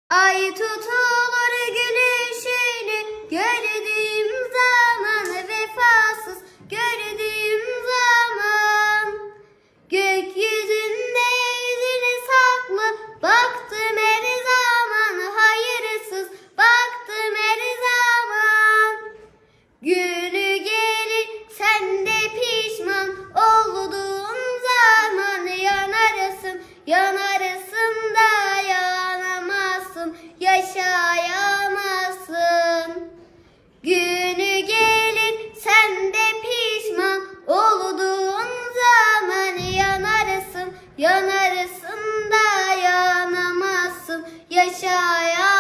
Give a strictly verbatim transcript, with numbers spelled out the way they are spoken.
Ay tutulur gülüşünü gördüğüm zaman, vefasız gördüğüm zaman. Gökyüzünde yüzünü saklı baktım her zaman, hayırsız baktım her zaman. Günü gelir sen de pişman olduğun zaman, yanarsın yanarsın da yanamazsın, yaşayamazsın. Günü gelir sen de pişman olduğun zaman, yanarsın yanarsın da yanamazsın, yaşayamazsın.